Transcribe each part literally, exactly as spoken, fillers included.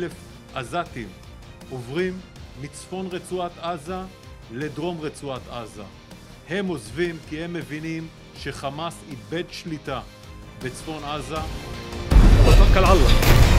אלף עזתים עוברים מצפון רצועת עזה לדרום רצועת עזה. הם עוזבים כי הם מבינים שחמאס איבד שליטה בצפון עזה. توكل على الله.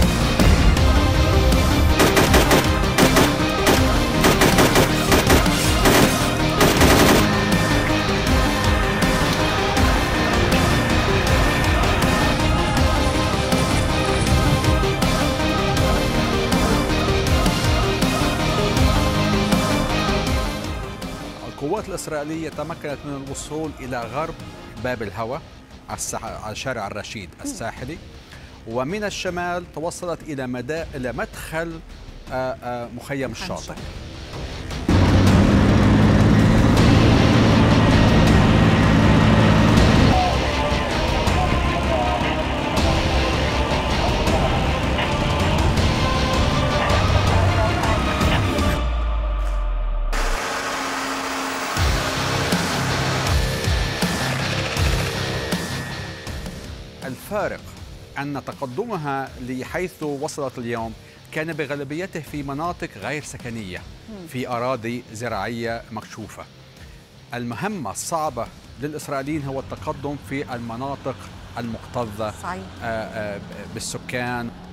القوات الإسرائيلية تمكنت من الوصول إلى غرب باب الهوى على شارع الرشيد الساحلي، ومن الشمال توصلت إلى مدى إلى مدخل مخيم الشاطئ. الفارق أن تقدمها لحيث وصلت اليوم كان بغالبيته في مناطق غير سكنية، في أراضي زراعية مكشوفة. المهمة الصعبة للإسرائيليين هو التقدم في المناطق المكتظة بالسكان